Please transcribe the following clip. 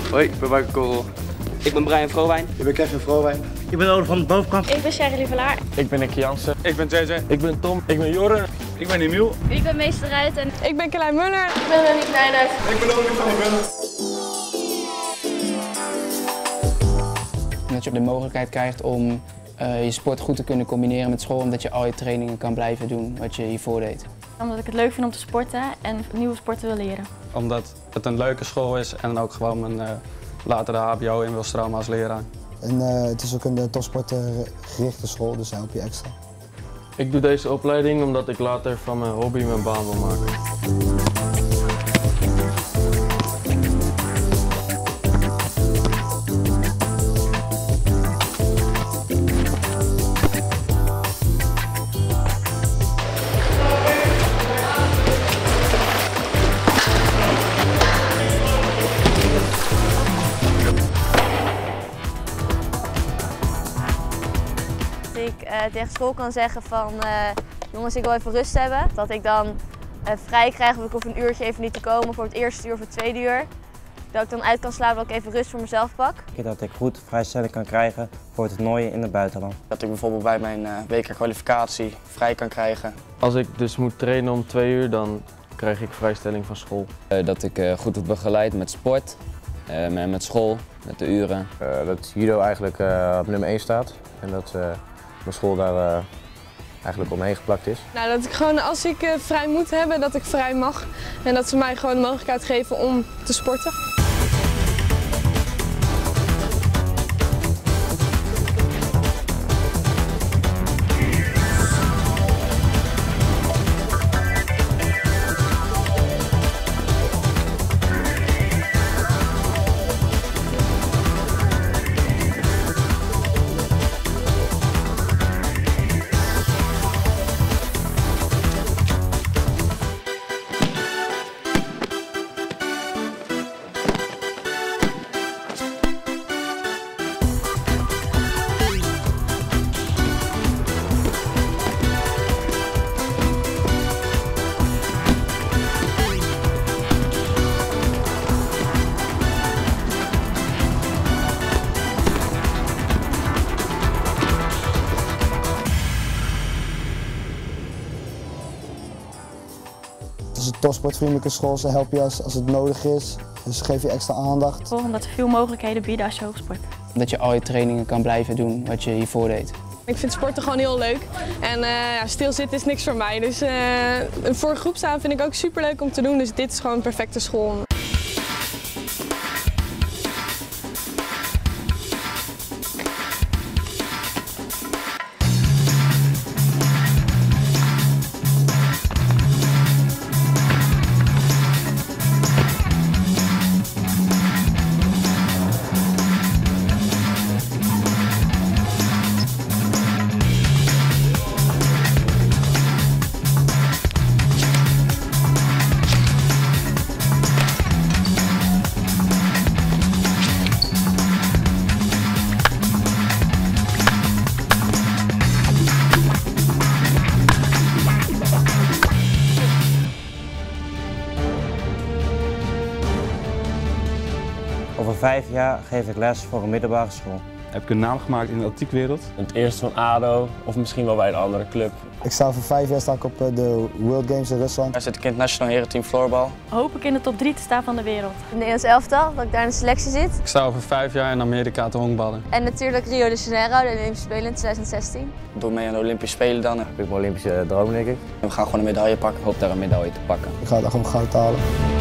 Hoi, ik ben Marco Korrel. Ik ben Brian Vrowijn. Ik ben Kevin Vrowijn. Ik ben Ode van de Bovenkamp. Ik ben Sherry Lievelaar. Ik ben Nicky Jansen. Ik ben JJ. Ik ben Tom. Ik ben Jorren. Ik ben Emiel. Ik ben Meester Ruit en ik ben Carlijn Muller. Ik ben Renique Nijhuis. Ik ben Dominic van der Bellen. Dat je de mogelijkheid krijgt om je sport goed te kunnen combineren met school, omdat je al je trainingen kan blijven doen wat je hiervoor deed. Omdat ik het leuk vind om te sporten en nieuwe sporten wil leren. Omdat het een leuke school is en ook gewoon mijn later de HBO in wil stromen als leraar. En het is ook een topsportgerichte school, dus daar help je extra. Ik doe deze opleiding omdat ik later van mijn hobby mijn baan wil maken. Ik tegen school kan zeggen van jongens, ik wil even rust hebben. Dat ik dan vrij krijg of ik hoef een uurtje even niet te komen voor het eerste uur of het tweede uur. Dat ik dan uit kan slapen, dat ik even rust voor mezelf pak. Dat ik goed vrijstelling kan krijgen voor het toernooien in het buitenland. Dat ik bijvoorbeeld bij mijn WK-kwalificatie vrij kan krijgen. Als ik dus moet trainen om 2 uur, dan krijg ik vrijstelling van school. Dat ik goed word begeleid met sport, met school, met de uren. Dat judo eigenlijk op nummer 1 staat en dat mijn school daar eigenlijk omheen geplakt is. Nou, dat ik gewoon als ik vrij moet hebben, dat ik vrij mag. En dat ze mij gewoon de mogelijkheid geven om te sporten. Het is een topsportvriendelijke school, ze helpen je als het nodig is. Ze geven je extra aandacht. Omdat ze veel mogelijkheden bieden als je hoog sport. Dat je al je trainingen kan blijven doen wat je hiervoor deed. Ik vind sporten gewoon heel leuk. En stilzitten is niks voor mij. Dus voor een groep staan vind ik ook super leuk om te doen. Dus dit is gewoon een perfecte school. Over 5 jaar geef ik les voor een middelbare school. Heb ik een naam gemaakt in de atletiekwereld? Het eerste van ADO of misschien wel bij een andere club. Ik sta over 5 jaar op de World Games in Rusland. Daar zit ik in het nationaal herenteam floorbal. Hoop ik in de top 3 te staan van de wereld. Het Nederlands elftal, dat ik daar in de selectie zit. Ik sta over 5 jaar in Amerika te honkballen. En natuurlijk Rio de Janeiro, de Olympische Spelen in 2016. Ik doe mee aan de Olympische Spelen dan. Ik heb mijn Olympische droom, denk ik. We gaan gewoon een medaille pakken. Ik hoop daar een medaille te pakken. Ik ga daar gewoon goud halen.